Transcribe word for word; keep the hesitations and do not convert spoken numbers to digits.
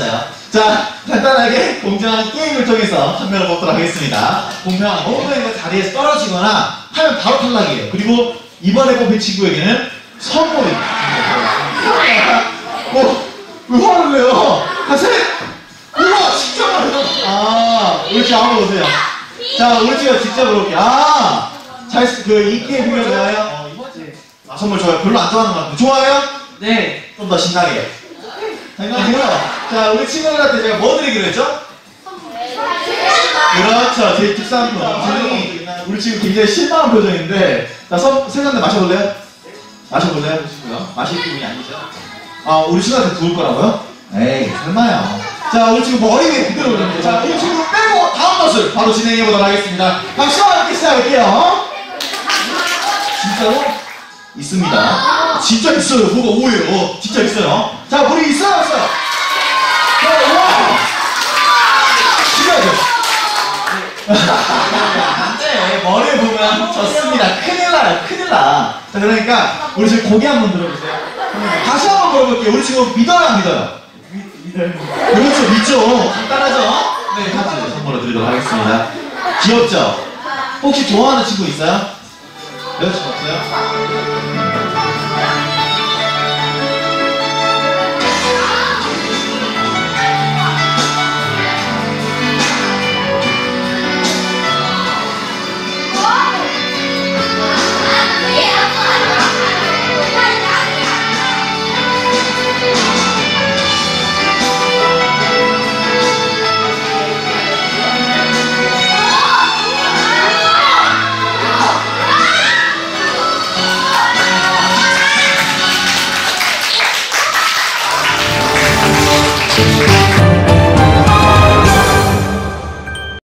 알았어요. 자, 간단하게 공정한 게임을 통해서 한 명을 뽑도록 하겠습니다. 공평하게. 어느 자리에서 떨어지거나 하면 바로 탈락이에요. 그리고 이번에 뽑힌 친구에게는 선물이 어, 왜 화를 내요? 같이! 우와, 진짜 많아! 아, 우리 집 한번 오세요. 자, 우리 집가 직접 물어볼게요. 아, 잘, 그, 이 게임 비교 좋아해요? 어, 이거지. 아, 선물 좋아요. 별로 안 좋아하는 것 같은데. 좋아해요? 네. 좀 더 신나게. 당연하고요. 자, 우리 친구들한테 제가 뭐 드리기로 했죠? 그렇죠. 제 특수한 표정이 우리 지금 굉장히 실망한 표정인데, 자, 선, 세잔대 마셔볼래요? 마셔볼래요? 보시고요. 마실 기분이 아니죠? 아, 우리 친구한테 부을 거라고요? 에이, 설마요. 자, 우리 친구 머리 위에 그대로 올렸는데, 자, 우리 친구 빼고 다음 것을 바로 진행해 보도록 하겠습니다. 박수와 함께 시작할게요. 진짜로? 있습니다. 진짜 있어요. 뭐가 오해요. 진짜 있어요. 자, 물이 있어요, 없어요? 자, 와! 신기하죠? 안 돼. 머리에 보면 졌습니다. 큰일 나요. 큰일 나. 자, 그러니까 우리 지금 고개 한번 들어보세요. 다시 한번 물어볼게요. 우리 지금 믿어요, 안 믿어요? 믿어요. 그렇죠, 믿죠. 간단하죠? 네, 카드 선물로 드리도록 하겠습니다. 귀엽죠? 혹시 좋아하는 친구 있어요? 여자친구 없어요?